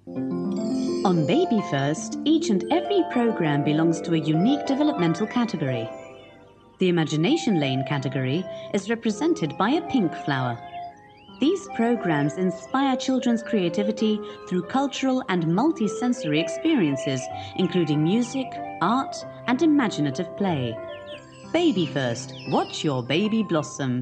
On BabyFirst, each and every program belongs to a unique developmental category. The Imagination Lane category is represented by a pink flower. These programs inspire children's creativity through cultural and multi-sensory experiences, including music, art, and imaginative play. BabyFirst, watch your baby blossom.